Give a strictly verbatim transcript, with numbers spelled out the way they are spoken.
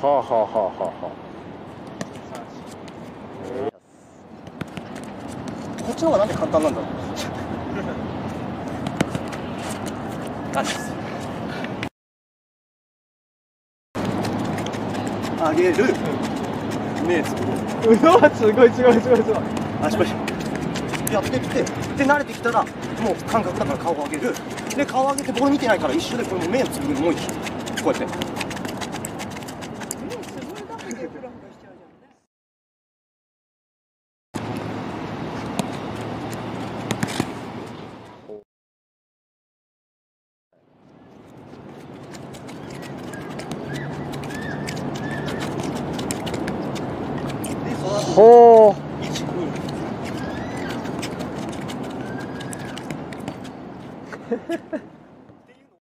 はあはあはあはあはあ。こっちの方がなんで簡単なんだろう。ナイス。上げる。目つぶる。 うわ、すごいすごいすごいすごい。 足腰やってきて、で慣れてきたらもう感覚だから顔を上げる。で顔を上げてボール見てないから一緒でこれも目をつぶるのも一緒。こうやって。 ほう。 いち、に